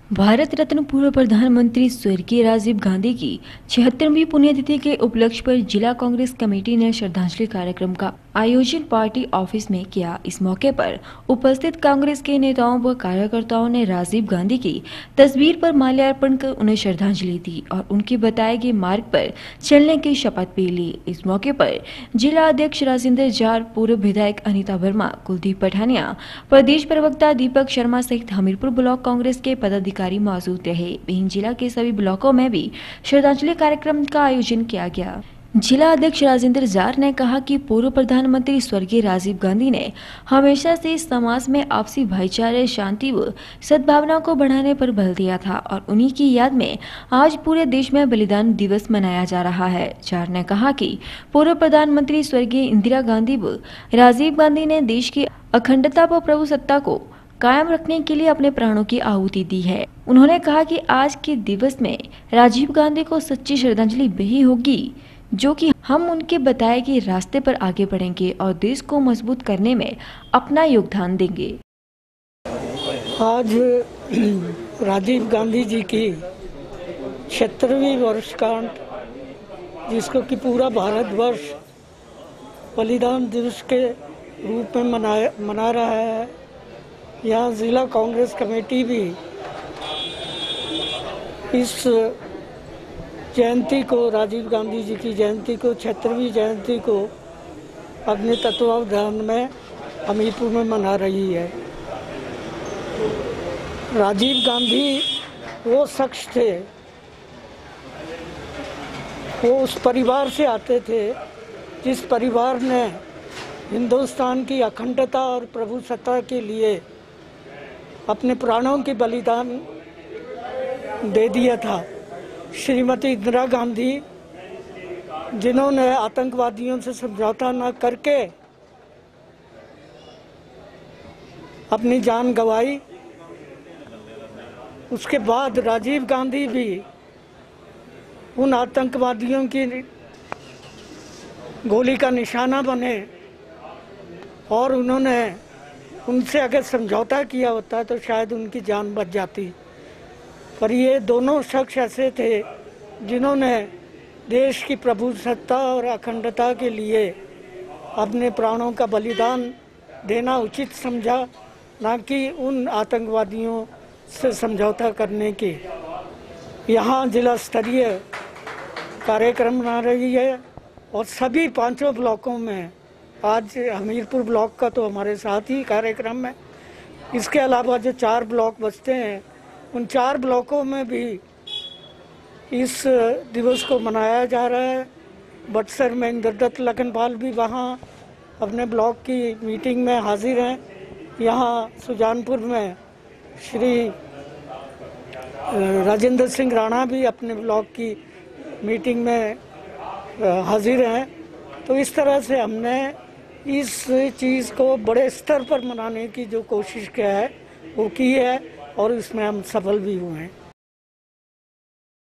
भारत रत्न पूर्व प्रधानमंत्री स्वर्गीय राजीव गांधी की 76वीं पुण्यतिथि के उपलक्ष्य पर जिला कांग्रेस कमेटी ने श्रद्धांजलि कार्यक्रम का आयोजन पार्टी ऑफिस में किया। इस मौके पर उपस्थित कांग्रेस के नेताओं व कार्यकर्ताओं ने राजीव गांधी की तस्वीर पर माल्यार्पण कर उन्हें श्रद्धांजलि दी और उनके बताए गए मार्ग पर चलने की शपथ भी ली। इस मौके पर जिला अध्यक्ष राजेंद्र जार, पूर्व विधायक अनीता वर्मा, कुलदीप पठानिया, प्रदेश प्रवक्ता दीपक शर्मा सहित हमीरपुर ब्लॉक कांग्रेस के पदाधिकारी मौजूद रहे। वहीं जिला के सभी ब्लॉकों में भी श्रद्धांजलि कार्यक्रम का आयोजन किया गया। जिला अध्यक्ष राजेंद्र जार ने कहा कि पूर्व प्रधानमंत्री स्वर्गीय राजीव गांधी ने हमेशा से समाज में आपसी भाईचारे, शांति व सद्भावना को बढ़ाने पर बल दिया था और उन्हीं की याद में आज पूरे देश में बलिदान दिवस मनाया जा रहा है। जार ने कहा कि पूर्व प्रधानमंत्री स्वर्गीय इंदिरा गांधी व राजीव गांधी ने देश की अखंडता व प्रभुसत्ता को कायम रखने के लिए अपने प्राणों की आहुति दी है। उन्होंने कहा कि आज के दिवस में राजीव गांधी को सच्ची श्रद्धांजलि वही होगी जो कि हम उनके बताए गए रास्ते पर आगे बढ़ेंगे और देश को मजबूत करने में अपना योगदान देंगे। आज राजीव गांधी जी की 76वीं वर्षगांठ, जिसको कि पूरा भारतवर्ष बलिदान दिवस के रूप में मना रहा है। यहाँ जिला कांग्रेस कमेटी भी इस जयंती को, राजीव गांधी जी की जयंती को, 76वीं जयंती को अपने तत्वावधान में हमीरपुर में मना रही है। राजीव गांधी वो शख्स थे, वो उस परिवार से आते थे जिस परिवार ने हिंदुस्तान की अखंडता और प्रभुसत्ता के लिए अपने प्राणों की बलिदान दे दिया था। श्रीमती इंदिरा गांधी, जिन्होंने आतंकवादियों से समझौता न करके अपनी जान गंवाई, उसके बाद राजीव गांधी भी उन आतंकवादियों की गोली का निशाना बने और उन्होंने उनसे अगर समझौता किया होता तो शायद उनकी जान बच जाती। पर ये दोनों शख्स ऐसे थे जिन्होंने देश की प्रभुसत्ता और अखंडता के लिए अपने प्राणों का बलिदान देना उचित समझा, ना कि उन आतंकवादियों से समझौता करने के। यहाँ जिला स्तरीय कार्यक्रम मना रही है और सभी 5 ब्लॉकों में, आज हमीरपुर ब्लॉक का तो हमारे साथ ही कार्यक्रम है, इसके अलावा जो 4 ब्लॉक बचते हैं उन 4 ब्लॉकों में भी इस दिवस को मनाया जा रहा है। बक्सर में इंद्रदत्त लखनपाल भी वहाँ अपने ब्लॉक की मीटिंग में हाजिर हैं। यहाँ सुजानपुर में श्री राजेंद्र सिंह राणा भी अपने ब्लॉक की मीटिंग में हाजिर हैं। तो इस तरह से हमने इस चीज़ को बड़े स्तर पर मनाने की जो कोशिश किया है वो की है और इसमें हम सफल भी हुए हैं।